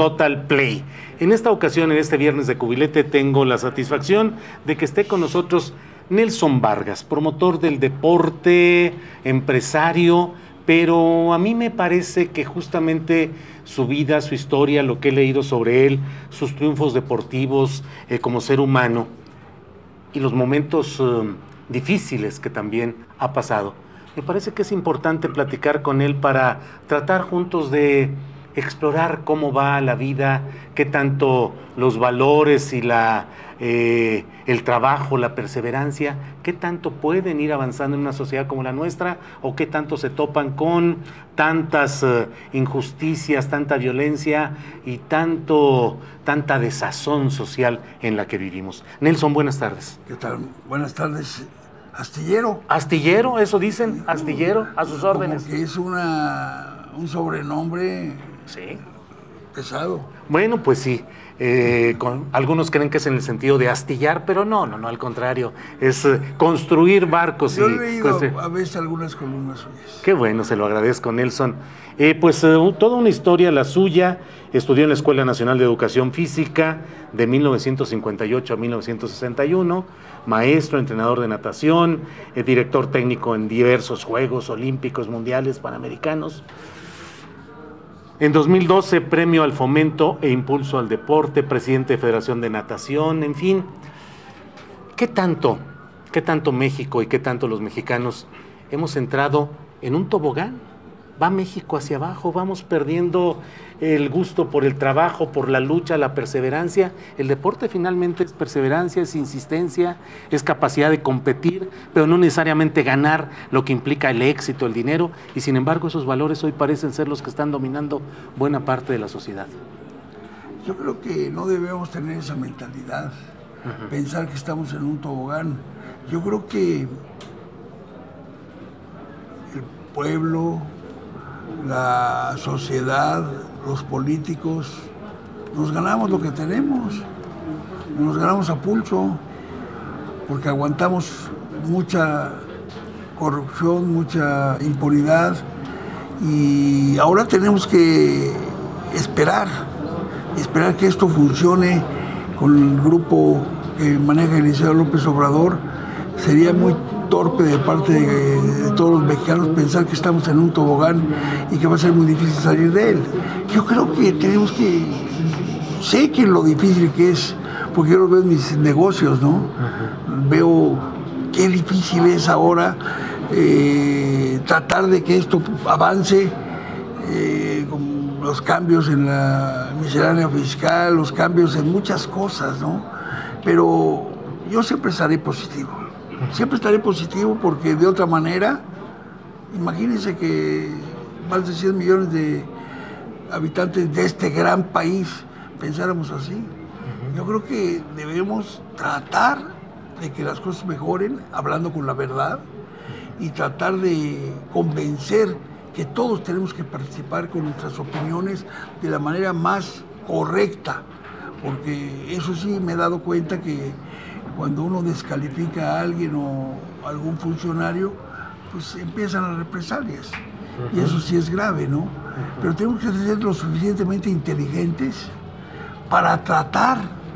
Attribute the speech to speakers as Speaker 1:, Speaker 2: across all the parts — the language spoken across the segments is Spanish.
Speaker 1: Total Play. En esta ocasión, en este viernes de Cubilete, tengo la satisfacción de que esté con nosotros Nelson Vargas, promotor del deporte, empresario, pero a mí me parece que justamente su vida, su historia, lo que he leído sobre él, sus triunfos deportivos como ser humano y los momentos difíciles que también ha pasado, me parece que es importante platicar con él para tratar juntos de explorar cómo va la vida, qué tanto los valores y el trabajo, la perseverancia, qué tanto pueden ir avanzando en una sociedad como la nuestra o qué tanto se topan con tantas injusticias, tanta violencia y tanta desazón social en la que vivimos. Nelson, buenas tardes.
Speaker 2: ¿Qué tal? Buenas tardes. Astillero.
Speaker 1: Astillero, eso dicen, astillero, a sus órdenes.
Speaker 2: Como que es un sobrenombre.
Speaker 1: Sí.
Speaker 2: Pesado.
Speaker 1: Bueno, pues sí. Algunos creen que es en el sentido de astillar, pero no, al contrario. Es construir barcos.
Speaker 2: Yo he leído a veces algunas columnas suyas.
Speaker 1: Qué bueno, se lo agradezco, Nelson. Toda una historia la suya. Estudió en la Escuela Nacional de Educación Física de 1958 a 1961. Maestro, entrenador de natación, director técnico en diversos Juegos Olímpicos, Mundiales, Panamericanos. En 2012, premio al fomento e impulso al deporte, presidente de Federación de Natación, en fin. ¿Qué tanto México y qué tanto los mexicanos hemos entrado en un tobogán? Va México hacia abajo, vamos perdiendo el gusto por el trabajo, por la lucha, la perseverancia. El deporte finalmente es perseverancia, es insistencia, es capacidad de competir, pero no necesariamente ganar lo que implica el éxito, el dinero, y sin embargo esos valores hoy parecen ser los que están dominando buena parte de la sociedad.
Speaker 2: Yo creo que no debemos tener esa mentalidad, pensar que estamos en un tobogán. Yo creo que el pueblo, la sociedad, los políticos, nos ganamos lo que tenemos, nos ganamos a pulso, porque aguantamos mucha corrupción, mucha impunidad, y ahora tenemos que esperar que esto funcione con el grupo que maneja el licenciado López Obrador. Sería muy torpe de parte de todos los mexicanos pensar que estamos en un tobogán y que va a ser muy difícil salir de él. Yo creo que tenemos que... Sé que lo difícil que es, porque yo lo veo en mis negocios, ¿no? Veo qué difícil es ahora tratar de que esto avance, con los cambios en la miscelánea fiscal, los cambios en muchas cosas, ¿no? Pero yo siempre estaré positivo. Siempre estaré positivo porque de otra manera, imagínense que más de 100 millones de habitantes de este gran país pensáramos así. Yo creo que debemos tratar de que las cosas mejoren hablando con la verdad y tratar de convencer que todos tenemos que participar con nuestras opiniones de la manera más correcta, porque eso sí me he dado cuenta que cuando uno descalifica a alguien o a algún funcionario, pues empiezan las represalias. Y eso sí es grave, ¿no? Pero tenemos que ser lo suficientemente inteligentes para tratar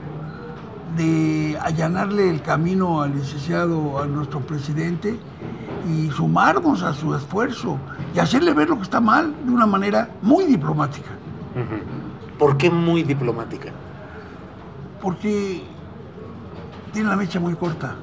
Speaker 2: de allanarle el camino al licenciado, a nuestro presidente, y sumarnos a su esfuerzo y hacerle ver lo que está mal de una manera muy diplomática.
Speaker 1: ¿Por qué muy diplomática?
Speaker 2: Porque tiene la mecha muy corta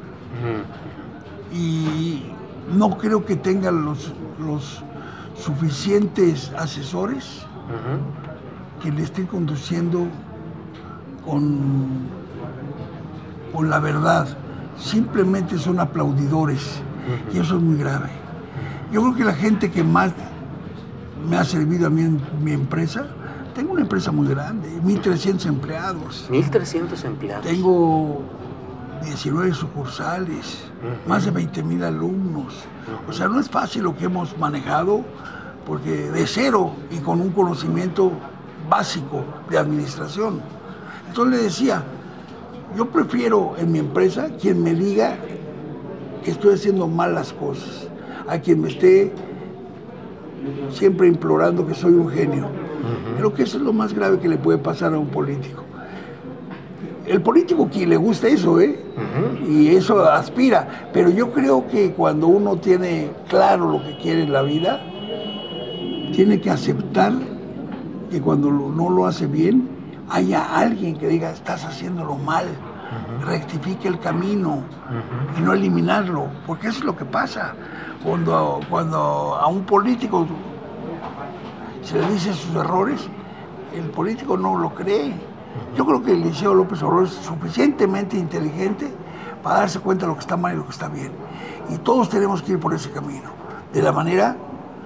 Speaker 2: y no creo que tenga los suficientes asesores que le estén conduciendo con la verdad. Simplemente son aplaudidores y eso es muy grave. Yo creo que la gente que más me ha servido a mí en mi empresa, tengo una empresa muy grande, 1.300 empleados.
Speaker 1: 1.300 empleados.
Speaker 2: Tengo 19 sucursales, más de 20,000 alumnos. O sea, no es fácil lo que hemos manejado, porque de cero y con un conocimiento básico de administración. Entonces le decía, yo prefiero en mi empresa quien me diga que estoy haciendo mal las cosas, a quien me esté siempre implorando que soy un genio. Creo que eso es lo más grave que le puede pasar a un político. El político que le gusta eso, y eso aspira, pero yo creo que cuando uno tiene claro lo que quiere en la vida, tiene que aceptar que cuando no lo hace bien, haya alguien que diga, estás haciéndolo mal, rectifique el camino y no eliminarlo, porque eso es lo que pasa. Cuando a un político se le dice sus errores, el político no lo cree. Yo creo que Eliseo López Obrador es suficientemente inteligente para darse cuenta de lo que está mal y lo que está bien. Y todos tenemos que ir por ese camino, de la manera,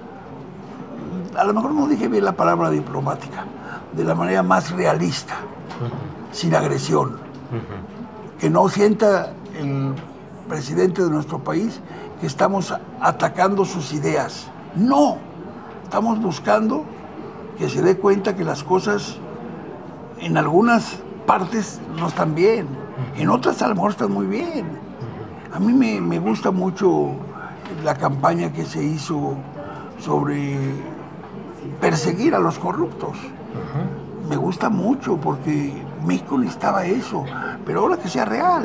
Speaker 2: a lo mejor no dije bien la palabra diplomática, de la manera más realista, sin agresión. Que no sienta el presidente de nuestro país que estamos atacando sus ideas. No, estamos buscando que se dé cuenta que las cosas en algunas partes no están bien, en otras a lo mejor están muy bien. A mí me gusta mucho la campaña que se hizo sobre perseguir a los corruptos. Me gusta mucho porque México necesitaba eso, pero ahora que sea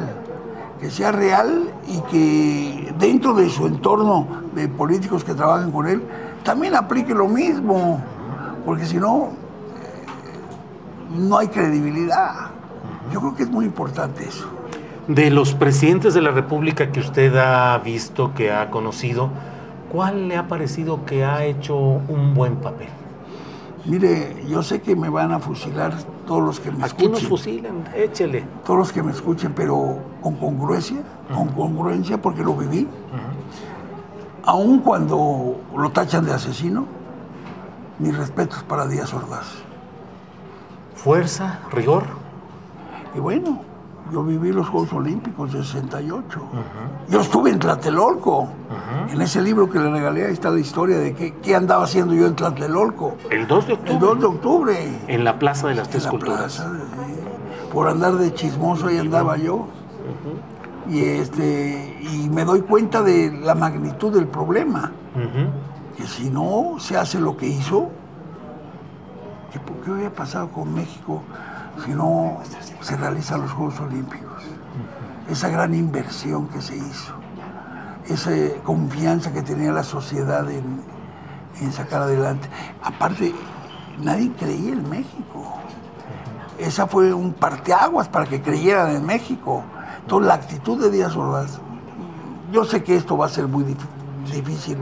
Speaker 2: real y que dentro de su entorno de políticos que trabajan con él, también aplique lo mismo, porque si no, no hay credibilidad. Yo creo que es muy importante eso.
Speaker 1: De los presidentes de la República que usted ha visto, que ha conocido, ¿cuál le ha parecido que ha hecho un buen papel?
Speaker 2: Mire, yo sé que me van a fusilar todos los que me escuchen.
Speaker 1: Aquí nos fusilan, échele.
Speaker 2: Todos los que me escuchen, pero con congruencia, porque lo viví. Aun cuando lo tachan de asesino, mis respetos para Díaz Ordaz.
Speaker 1: Fuerza, rigor.
Speaker 2: Y bueno, yo viví los Juegos Olímpicos de 68. Yo estuve en Tlatelolco. En ese libro que le regalé, ahí está la historia de qué andaba haciendo yo en Tlatelolco.
Speaker 1: El 2 de octubre.
Speaker 2: El 2 de octubre.
Speaker 1: En la Plaza de las Tres Culturas.
Speaker 2: Por andar de chismoso ahí andaba yo. Y me doy cuenta de la magnitud del problema. Que si no se hace lo que hizo, ¿qué hubiera pasado con México si no se realizan los Juegos Olímpicos? Esa gran inversión que se hizo, esa confianza que tenía la sociedad en sacar adelante. Aparte, nadie creía en México. Esa fue un parteaguas para que creyeran en México. Entonces, la actitud de Díaz Ordaz, yo sé que esto va a ser muy difícil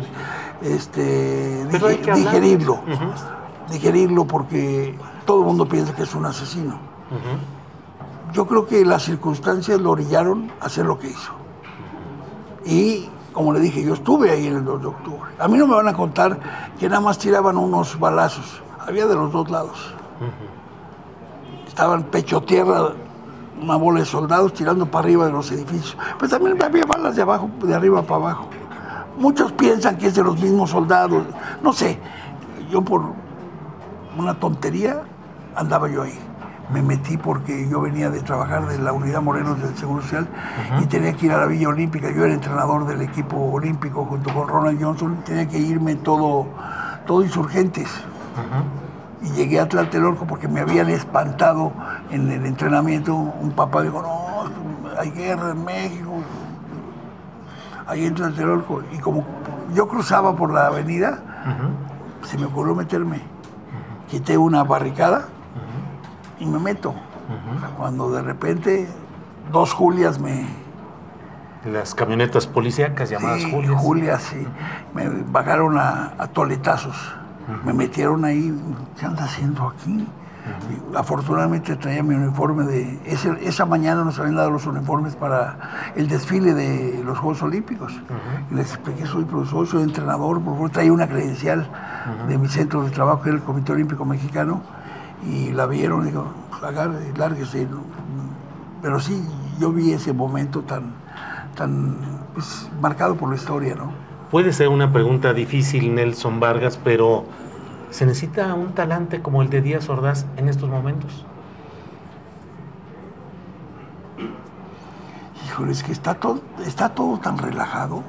Speaker 2: digerirlo. Digerirlo porque todo el mundo piensa que es un asesino. Yo creo que las circunstancias lo orillaron a hacer lo que hizo. Y, como le dije, yo estuve ahí en el 2 de octubre. A mí no me van a contar que nada más tiraban unos balazos. Había de los dos lados. Estaban pecho tierra, una bola de soldados tirando para arriba de los edificios. Pero también había balas de arriba para abajo. Muchos piensan que es de los mismos soldados. No sé, yo por una tontería andaba yo ahí. Me metí porque yo venía de trabajar de la Unidad Morelos del Seguro Social y tenía que ir a la Villa Olímpica. Yo era entrenador del equipo olímpico junto con Ronald Johnson. Tenía que irme todo Insurgentes. Y llegué a Tlatelolco porque me habían espantado en el entrenamiento. Un papá dijo, no, hay guerra en México. Ahí en Tlatelolco. Y como yo cruzaba por la avenida, se me ocurrió meterme. Quité una barricada y me meto. Cuando de repente 2 Julias
Speaker 1: Las camionetas policíacas llamadas Julias.
Speaker 2: Julias, sí. Me bajaron a toletazos. Me metieron ahí. ¿Qué anda haciendo aquí? Y afortunadamente traía mi uniforme esa mañana nos habían dado los uniformes para el desfile de los Juegos Olímpicos. Y les expliqué, soy profesor, soy entrenador, por favor, traía una credencial de mi centro de trabajo, que era el Comité Olímpico Mexicano, y la vieron, y digo, agarre, lárguese. Pero sí, yo vi ese momento tan pues, marcado por la historia, ¿no?
Speaker 1: Puede ser una pregunta difícil, Nelson Vargas, pero ¿se necesita un talante como el de Díaz Ordaz en estos momentos?
Speaker 2: Híjole, es que está todo tan relajado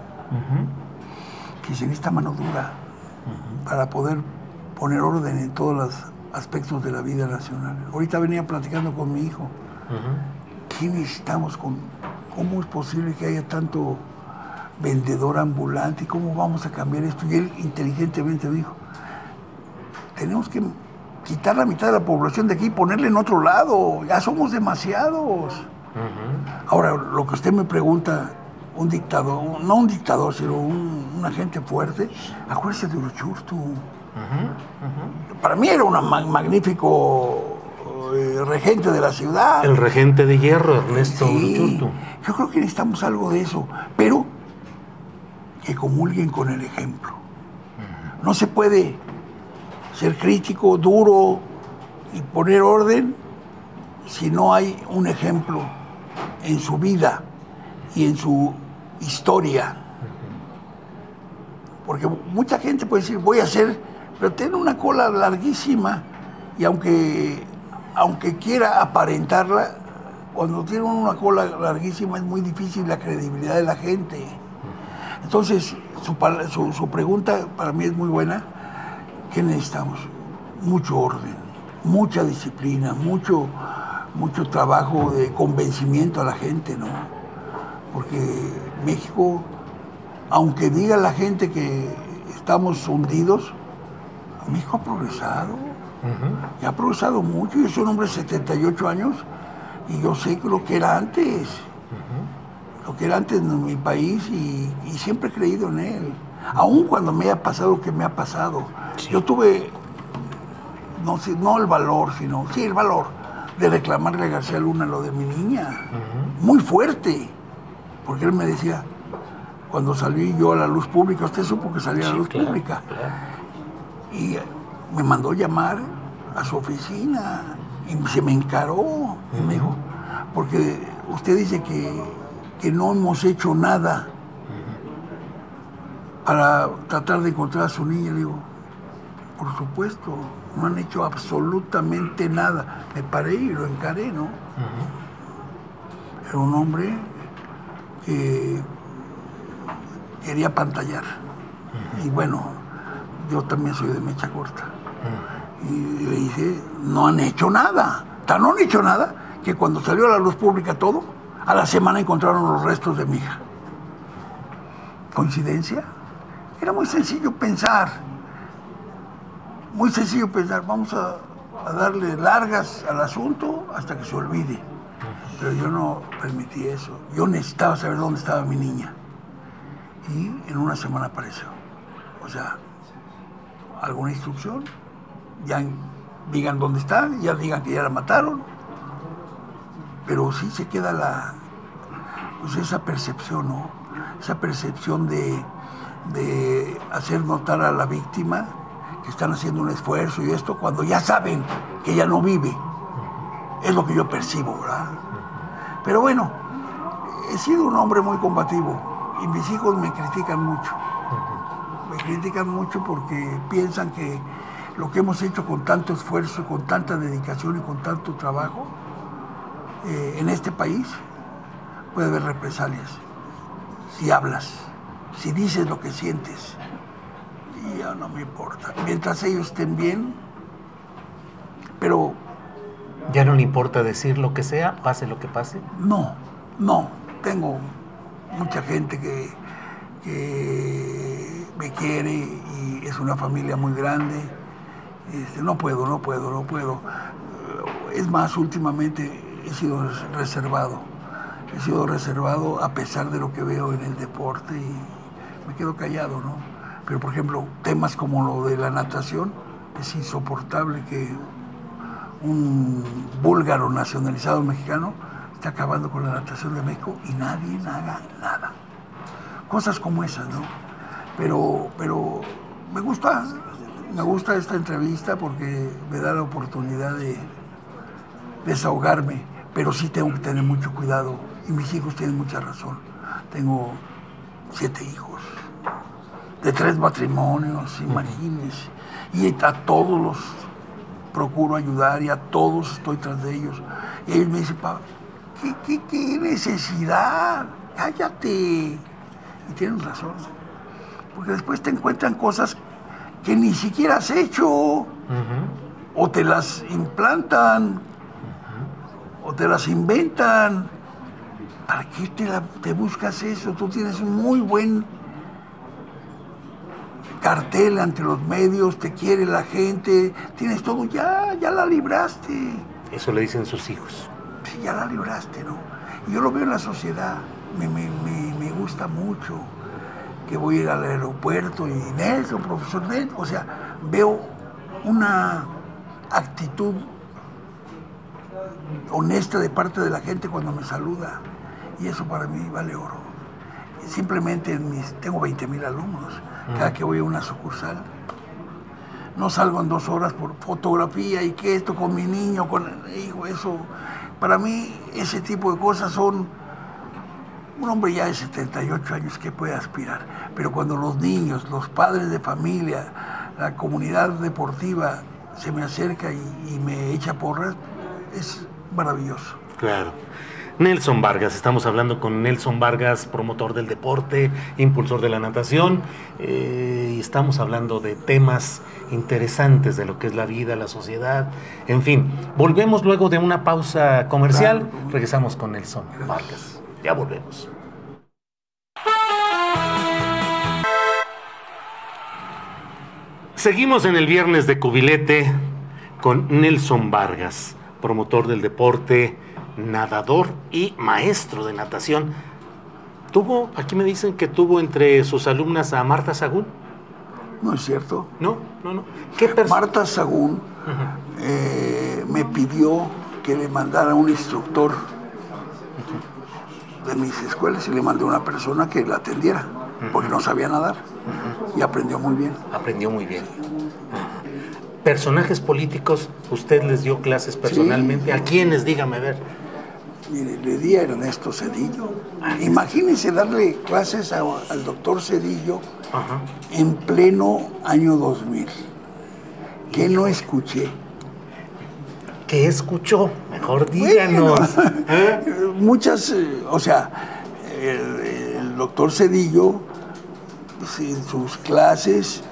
Speaker 2: que se necesita mano dura para poder poner orden en todas aspectos de la vida nacional. Ahorita venía platicando con mi hijo. ¿Qué necesitamos? ¿Cómo es posible que haya tanto vendedor ambulante? ¿Cómo vamos a cambiar esto? Y él inteligentemente dijo, tenemos que quitar la mitad de la población de aquí y ponerla en otro lado. Ya somos demasiados. Ahora, lo que usted me pregunta, un dictador, no un dictador, sino una gente fuerte, acuérdese de Uruchurtu. Para mí era un magnífico regente de la ciudad.
Speaker 1: El regente de hierro, Ernesto Uruchurtu.
Speaker 2: Yo creo que necesitamos algo de eso, pero que comulguen con el ejemplo. No se puede ser crítico, duro y poner orden si no hay un ejemplo en su vida y en su historia. Porque mucha gente puede decir, voy a hacer, pero tiene una cola larguísima y aunque quiera aparentarla, cuando tiene una cola larguísima es muy difícil la credibilidad de la gente. Entonces, su pregunta para mí es muy buena. ¿Qué necesitamos? Mucho orden, mucha disciplina, mucho trabajo de convencimiento a la gente, ¿no? Porque México, aunque diga la gente que estamos hundidos, México ha progresado. Y ha progresado mucho. Yo soy un hombre de 78 años y yo sé lo que era antes. Lo que era antes en mi país y siempre he creído en él. Aun cuando me haya pasado lo que me ha pasado. Sí. Yo tuve, no el valor, sino, sí, el valor de reclamarle a García Luna lo de mi niña. Muy fuerte. Porque él me decía, cuando salí yo a la luz pública, usted supo que salí a la luz pública. Claro. Y me mandó llamar a su oficina y se me encaró y me dijo, porque usted dice que no hemos hecho nada para tratar de encontrar a su niña. Le digo, por supuesto, no han hecho absolutamente nada. Me paré y lo encaré, ¿no? Era un hombre que quería pantallar. Y bueno, yo también soy de mecha corta. Y le dije, no han hecho nada. Tan no han hecho nada que cuando salió a la luz pública todo, a la semana encontraron los restos de mi hija. ¿Coincidencia? Era muy sencillo pensar. Muy sencillo pensar. Vamos a darle largas al asunto hasta que se olvide. Pero yo no permití eso. Yo necesitaba saber dónde estaba mi niña. Y en una semana apareció. O sea, alguna instrucción, ya digan dónde está, ya digan que ya la mataron, pero sí se queda pues esa percepción, ¿no? Esa percepción de hacer notar a la víctima que están haciendo un esfuerzo y esto, cuando ya saben que ella no vive. Es lo que yo percibo, ¿verdad? Pero bueno, he sido un hombre muy combativo y mis hijos me critican mucho. Me critican mucho porque piensan que lo que hemos hecho con tanto esfuerzo, con tanta dedicación y con tanto trabajo en este país, puede haber represalias. Si hablas, si dices lo que sientes, y ya no me importa. Mientras ellos estén bien, pero...
Speaker 1: ¿Ya no le importa decir lo que sea, pase lo que pase?
Speaker 2: No. Tengo mucha gente que me quiere y es una familia muy grande. No puedo. Es más, últimamente he sido reservado. He sido reservado a pesar de lo que veo en el deporte y me quedo callado, ¿no? Pero, por ejemplo, temas como lo de la natación, es insoportable que un búlgaro nacionalizado mexicano esté acabando con la natación de México y nadie haga nada. Cosas como esas, ¿no? Pero me gusta esta entrevista porque me da la oportunidad de desahogarme, pero sí tengo que tener mucho cuidado y mis hijos tienen mucha razón. Tengo 7 hijos, de 3 matrimonios, imagínense, y a todos los procuro ayudar y a todos estoy tras de ellos. Y ellos me dicen, papá, ¿qué necesidad? Cállate. Y tienen razón, porque después te encuentran cosas que ni siquiera has hecho. o te las implantan, o te las inventan. ¿Para qué te buscas eso? Tú tienes un muy buen cartel ante los medios, te quiere la gente, tienes todo, ya la libraste.
Speaker 1: Eso le dicen sus hijos.
Speaker 2: Sí, ya la libraste, ¿no? Y yo lo veo en la sociedad, me gusta mucho que voy a ir al aeropuerto y Nelson, profesor Nelson, o sea, veo una actitud honesta de parte de la gente cuando me saluda, y eso para mí vale oro. Simplemente tengo 20,000 alumnos, cada que voy a una sucursal, no salgo en 2 horas por fotografía y que esto con mi niño, hijo, eso, para mí ese tipo de cosas son, un hombre ya de 78 años que puede aspirar, pero cuando los niños, los padres de familia, la comunidad deportiva se me acerca y me echa porras, es maravilloso.
Speaker 1: Claro. Nelson Vargas, estamos hablando con Nelson Vargas, promotor del deporte, impulsor de la natación, y estamos hablando de temas interesantes de lo que es la vida, la sociedad, en fin. Volvemos luego de una pausa comercial, regresamos con Nelson Vargas. Ya volvemos. Seguimos en el viernes de Cubilete con Nelson Vargas, promotor del deporte, nadador y maestro de natación. Aquí me dicen que tuvo entre sus alumnas a Marta Sagún.
Speaker 2: No es cierto.
Speaker 1: No.
Speaker 2: Marta Sagún me pidió que le mandara un instructor de mis escuelas y le mandé una persona que la atendiera, porque no sabía nadar, y aprendió muy bien.
Speaker 1: Aprendió muy bien. Personajes políticos, ¿usted les dio clases personalmente? Sí. ¿A quiénes? Dígame, a ver.
Speaker 2: Mire, le di a Ernesto Zedillo. Imagínense darle clases al doctor Zedillo en pleno año 2000. ¿Qué no escuché?
Speaker 1: ¿Qué escuchó? Mejor díganos.
Speaker 2: Bueno, muchas, o sea, el doctor Zedillo, en sus clases,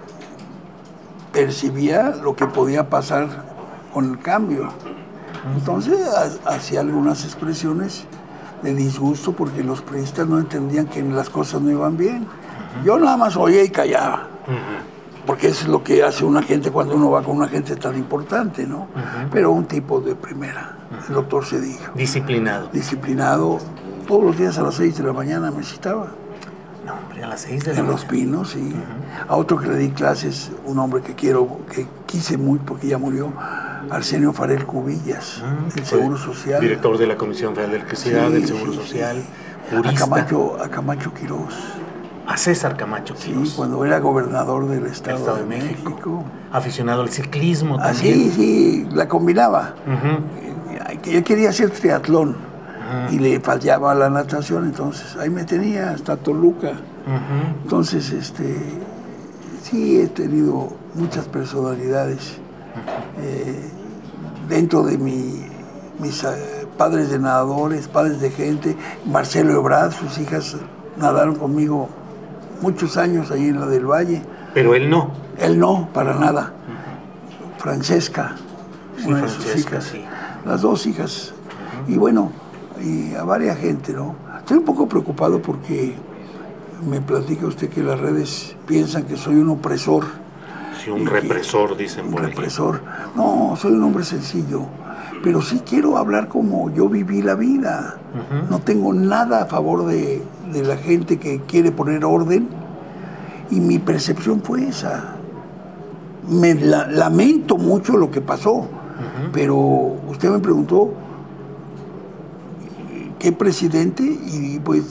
Speaker 2: percibía lo que podía pasar con el cambio. Entonces hacía algunas expresiones de disgusto porque los priistas no entendían que las cosas no iban bien. Yo nada más oía y callaba, porque eso es lo que hace una gente cuando uno va con una gente tan importante, ¿no? Pero un tipo de primera, el doctor Zedillo.
Speaker 1: Disciplinado.
Speaker 2: Disciplinado. Todos los días a las 6 de la mañana me citaba.
Speaker 1: No, hombre, a las 6 de la mañana.
Speaker 2: En Los Pinos, sí. A otro que le di clases, un hombre que quise muy porque ya murió, Arsenio Farel Cubillas, del Seguro Social.
Speaker 1: Director de la Comisión Federal de Electricidad, del Seguro Social, jurista.
Speaker 2: A Camacho Quirós.
Speaker 1: A César Camacho Quirós.
Speaker 2: Sí, cuando era gobernador del Estado de México.
Speaker 1: Aficionado al ciclismo también.
Speaker 2: Sí, la combinaba. Que él quería hacer triatlón y le fallaba la natación, entonces ahí me tenía hasta Toluca. Entonces, sí he tenido muchas personalidades dentro de mis padres de nadadores, padres de gente. Marcelo Ebrard, sus hijas nadaron conmigo muchos años ahí en la del Valle.
Speaker 1: Pero él no.
Speaker 2: Él no, para nada. Francesca,
Speaker 1: sí,
Speaker 2: una de sus hijas. Sí. Las 2 hijas. Y bueno, y a varias gente, ¿no? Estoy un poco preocupado porque me platica usted que las redes piensan que soy un opresor.
Speaker 1: Sí, un represor, dicen por ahí.
Speaker 2: Un represor. No, soy un hombre sencillo, pero sí quiero hablar como yo viví la vida. No tengo nada a favor de la gente que quiere poner orden, y mi percepción fue esa. Me lamento mucho lo que pasó, pero usted me preguntó qué presidente, y pues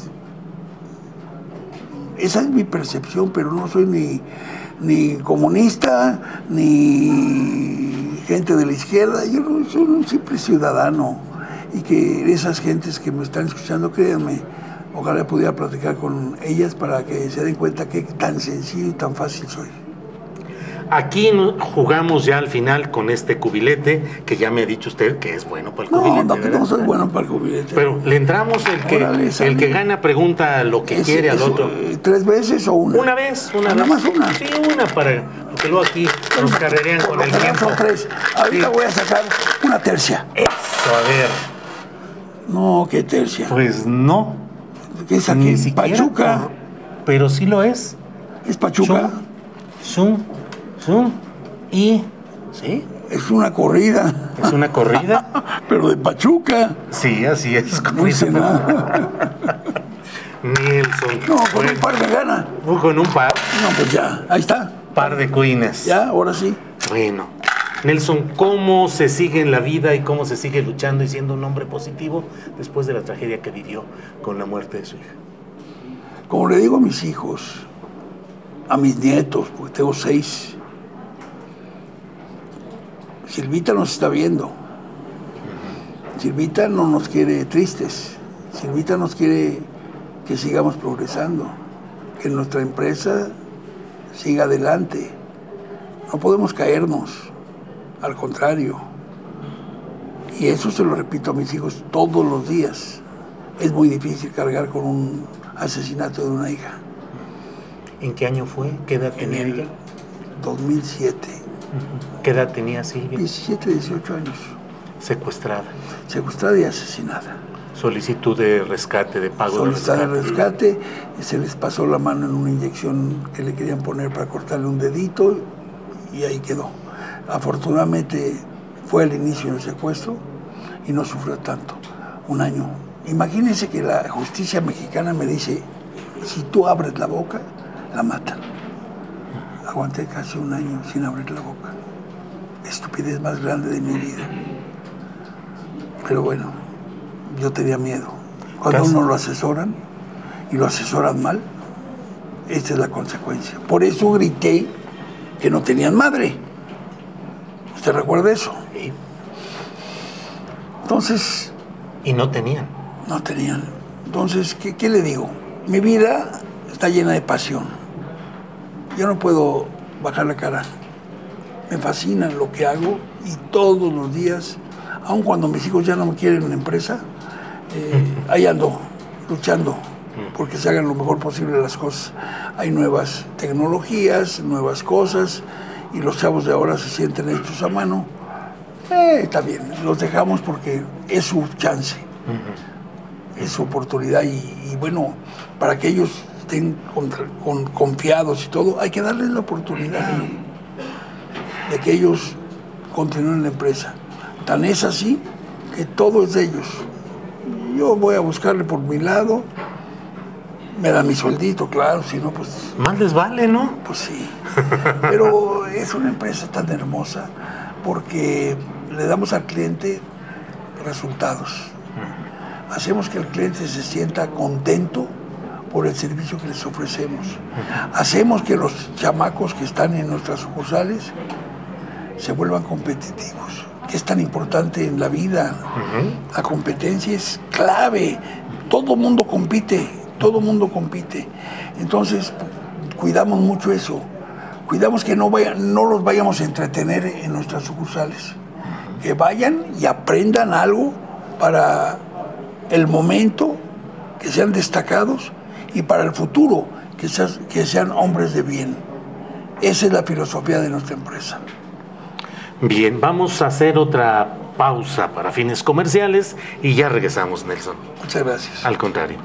Speaker 2: esa es mi percepción, pero no soy ni comunista, ni gente de la izquierda. Yo no soy un simple ciudadano, y que esas gentes que me están escuchando, créanme, ojalá pudiera platicar con ellas para que se den cuenta que tan sencillo y tan fácil soy.
Speaker 1: Aquí jugamos ya al final con este cubilete, que ya me ha dicho usted que es bueno para el cubilete.
Speaker 2: No soy bueno para el cubilete.
Speaker 1: Pero le entramos, el que gana pregunta lo que quiere al otro.
Speaker 2: 3 veces o una.
Speaker 1: Una vez.
Speaker 2: Nada más una.
Speaker 1: Sí, una para porque luego aquí nos carrerean con el tiempo.
Speaker 2: Son 3. Ahorita voy a sacar una tercia.
Speaker 1: Eso, a ver.
Speaker 2: No, ¿qué tercia?
Speaker 1: Pues no.
Speaker 2: ¿Qué es aquí?
Speaker 1: Ni siquiera,
Speaker 2: Pachuca.
Speaker 1: Pero sí lo es.
Speaker 2: ¿Es Pachuca?
Speaker 1: Zum, y... ¿Sí?
Speaker 2: Es una corrida.
Speaker 1: ¿Es una corrida?
Speaker 2: Pero de Pachuca.
Speaker 1: Sí, así es.
Speaker 2: No hice nada.
Speaker 1: Nelson.
Speaker 2: No, con un par me gana.
Speaker 1: Con un par.
Speaker 2: No, pues ya, ahí está.
Speaker 1: Par de cuines.
Speaker 2: Ya, ahora sí.
Speaker 1: Bueno. Nelson, ¿cómo se sigue en la vida y cómo se sigue luchando y siendo un hombre positivo después de la tragedia que vivió con la muerte de su hija?
Speaker 2: Como le digo a mis hijos, a mis nietos, porque tengo 6, Silvita nos está viendo. Silvita no nos quiere tristes. Silvita nos quiere que sigamos progresando, que nuestra empresa siga adelante. No podemos caernos, al contrario. Y eso se lo repito a mis hijos todos los días. Es muy difícil cargar con un asesinato de una hija.
Speaker 1: ¿En qué año fue? ¿Qué edad tenía
Speaker 2: En el
Speaker 1: ella?
Speaker 2: 2007.
Speaker 1: ¿Qué edad tenía Silvia?
Speaker 2: 17, 18 años.
Speaker 1: Secuestrada.
Speaker 2: Secuestrada y asesinada.
Speaker 1: Solicitud de rescate, de pago
Speaker 2: Solicitud
Speaker 1: de
Speaker 2: de rescate, se les pasó la mano en una inyección que le querían poner para cortarle un dedito y ahí quedó. Afortunadamente fue el inicio del secuestro y no sufrió tanto. 1 año. Imagínense que la justicia mexicana me dice, si tú abres la boca, la matan. Aguanté casi 1 año sin abrir la boca. Estupidez más grande de mi vida. Pero bueno, yo tenía miedo. Cuando uno lo asesoran y lo asesoran mal, esta es la consecuencia. Por eso grité que no tenían madre. ¿Usted recuerda eso?
Speaker 1: Sí.
Speaker 2: Entonces...
Speaker 1: Y no tenían.
Speaker 2: No tenían. Entonces, ¿qué le digo? Mi vida está llena de pasión. Yo no puedo bajar la cara. Me fascina lo que hago y todos los días, aun cuando mis hijos ya no me quieren en la empresa, ahí ando, luchando porque se hagan lo mejor posible las cosas. Hay nuevas tecnologías, nuevas cosas, y los chavos de ahora se sienten hechos a mano. Está bien, los dejamos porque es su chance, es su oportunidad, y bueno, para que ellos estén confiados y todo, hay que darles la oportunidad de que ellos continúen la empresa. Tan es así que todo es de ellos. Yo voy a buscarle por mi lado, me da mi sueldito, claro, si no, pues...
Speaker 1: Más les vale, ¿no?
Speaker 2: Pues sí, pero es una empresa tan hermosa porque le damos al cliente resultados. Hacemos que el cliente se sienta contento por el servicio que les ofrecemos. Hacemos que los chamacos que están en nuestras sucursales se vuelvan competitivos, que es tan importante en la vida. La competencia es clave. Todo mundo compite, todo mundo compite. Entonces, cuidamos mucho eso. Cuidamos que no los vayamos a entretener en nuestras sucursales. Que vayan y aprendan algo para el momento, que sean destacados, y para el futuro, que sean hombres de bien. Esa es la filosofía de nuestra empresa.
Speaker 1: Bien, vamos a hacer otra pausa para fines comerciales y ya regresamos, Nelson.
Speaker 2: Muchas gracias.
Speaker 1: Al contrario.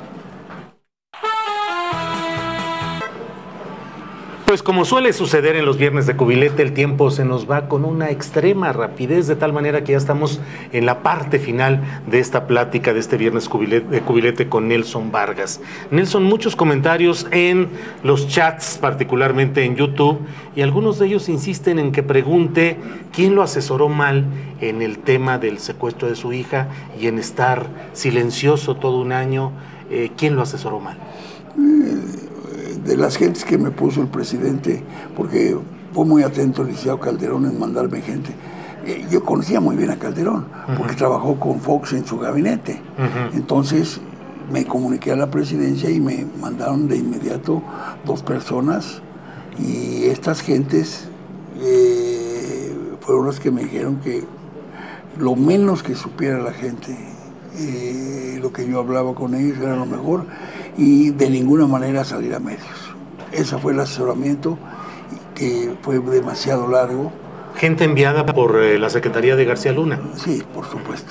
Speaker 1: Pues como suele suceder en los viernes de Cubilete, el tiempo se nos va con una extrema rapidez, de tal manera que ya estamos en la parte final de esta plática de este viernes de Cubilete con Nelson Vargas. Nelson, muchos comentarios en los chats, particularmente en YouTube, y algunos de ellos insisten en que pregunte quién lo asesoró mal en el tema del secuestro de su hija y en estar silencioso todo 1 año. ¿Quién lo asesoró mal?
Speaker 2: De las gentes que me puso el presidente, porque fue muy atento el licenciado Calderón en mandarme gente. Yo conocía muy bien a Calderón, porque trabajó con Fox en su gabinete. Entonces me comuniqué a la presidencia y me mandaron de inmediato 2 personas, y estas gentes fueron las que me dijeron que lo menos que supiera la gente, lo que yo hablaba con ellos era lo mejor, y de ninguna manera salir a medios. Ese fue el asesoramiento que fue demasiado largo.
Speaker 1: Gente enviada por la Secretaría de García Luna.
Speaker 2: Sí, por supuesto.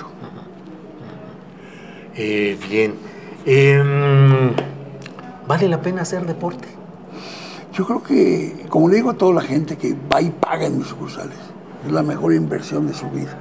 Speaker 1: Bien. ¿Vale la pena hacer deporte?
Speaker 2: Yo creo que, como le digo a toda la gente que va y paga en mis sucursales, es la mejor inversión de su vida.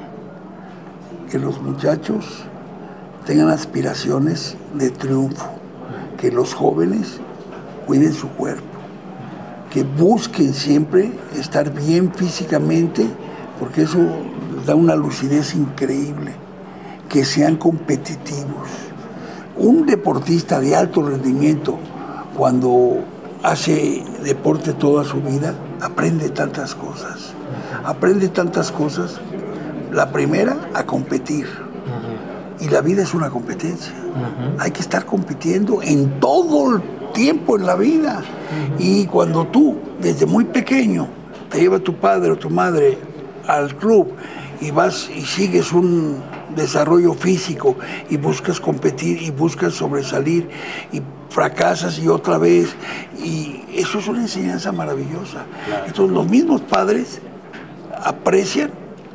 Speaker 2: Que los muchachos tengan aspiraciones de triunfo, que los jóvenes cuiden su cuerpo, que busquen siempre estar bien físicamente, porque eso da una lucidez increíble, que sean competitivos. Un deportista de alto rendimiento, cuando hace deporte toda su vida, aprende tantas cosas. Aprende tantas cosas. La primera, a competir. Y la vida es una competencia. Hay que estar compitiendo en todo el tiempo en la vida. Y cuando tú, desde muy pequeño, te lleva tu padre o tu madre al club y vas y sigues un desarrollo físico y buscas competir y buscas sobresalir y fracasas y otra vez, y eso es una enseñanza maravillosa. Entonces los mismos padres aprecian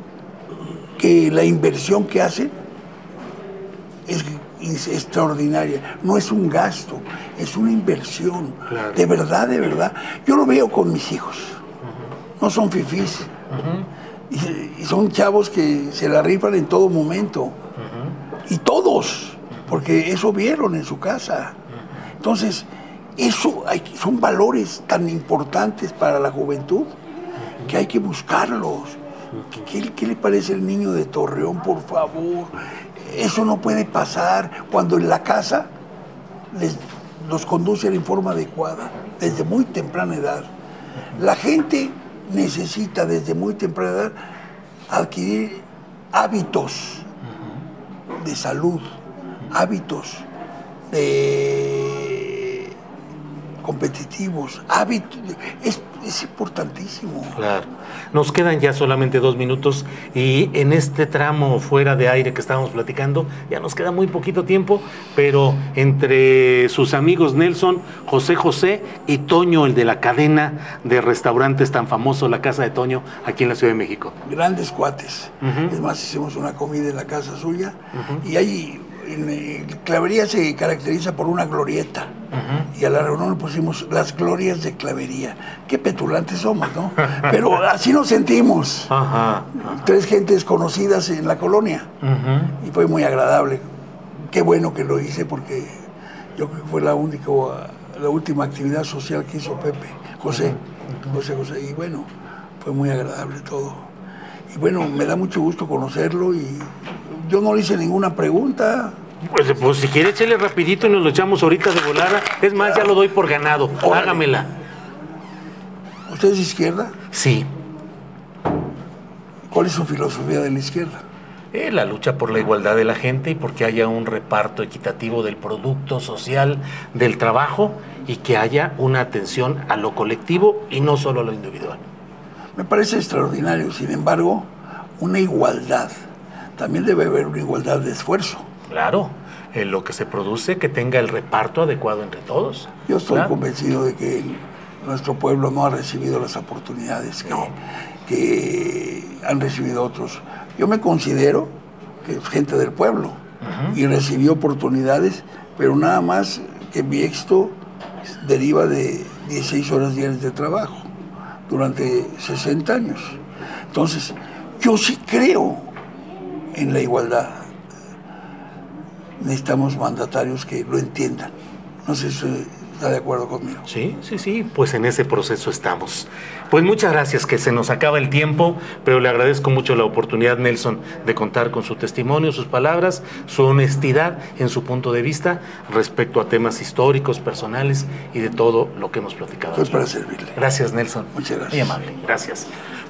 Speaker 2: que la inversión que hacen es extraordinaria, no es un gasto, es una inversión. Claro. De verdad, de verdad. Yo lo veo con mis hijos, no son fifís. Y son chavos que se la rifan en todo momento. Y todos, porque eso vieron en su casa. Entonces, son valores tan importantes para la juventud que hay que buscarlos. ¿Qué le parece el niño de Torreón, por favor? Eso no puede pasar cuando en la casa los conducen en forma adecuada, desde muy temprana edad. La gente necesita desde muy temprana edad adquirir hábitos de salud, hábitos competitivos, hábitos, es importantísimo.
Speaker 1: Claro. Nos quedan ya solamente 2 minutos y en este tramo fuera de aire que estábamos platicando, ya nos queda muy poquito tiempo, pero entre sus amigos Nelson, José y Toño, el de la cadena de restaurantes tan famoso, la Casa de Toño, aquí en la Ciudad de México.
Speaker 2: Grandes cuates. Es más, hicimos una comida en la casa suya y ahí Clavería se caracteriza por una glorieta. Y a la reunión le pusimos las glorias de Clavería. Qué petulantes somos, ¿no? Pero así nos sentimos. 3 gentes conocidas en la colonia. Y fue muy agradable. Qué bueno que lo hice, porque yo creo que fue la última actividad social que hizo José. Y bueno, fue muy agradable todo. Y bueno, me da mucho gusto conocerlo y yo no le hice ninguna pregunta.
Speaker 1: Pues si quiere, échale rapidito y nos lo echamos ahorita de volada. Es más, ya lo doy por ganado. Órale. Hágamela.
Speaker 2: ¿Usted es de izquierda?
Speaker 1: Sí.
Speaker 2: ¿Cuál es su filosofía de la izquierda?
Speaker 1: La lucha por la igualdad de la gente y porque haya un reparto equitativo del producto social, del trabajo, y que haya una atención a lo colectivo y no solo a lo individual.
Speaker 2: Me parece extraordinario. Sin embargo, una igualdad. También debe haber una igualdad de esfuerzo.
Speaker 1: Claro, en lo que se produce, que tenga el reparto adecuado entre todos.
Speaker 2: Yo estoy convencido de que nuestro pueblo no ha recibido las oportunidades que han recibido otros. Yo me considero que es gente del pueblo y recibí oportunidades, pero nada más que mi éxito deriva de 16 horas diarias de trabajo durante 60 años. Entonces, yo sí creo en la igualdad. Necesitamos mandatarios que lo entiendan. No sé si está de acuerdo conmigo.
Speaker 1: Sí, pues en ese proceso estamos. Pues muchas gracias, que se nos acaba el tiempo, pero le agradezco mucho la oportunidad, Nelson, de contar con su testimonio, sus palabras, su honestidad en su punto de vista respecto a temas históricos, personales y de todo lo que hemos platicado.
Speaker 2: Estoy para servirle.
Speaker 1: Gracias, Nelson.
Speaker 2: Muchas gracias.
Speaker 1: Muy amable. Gracias.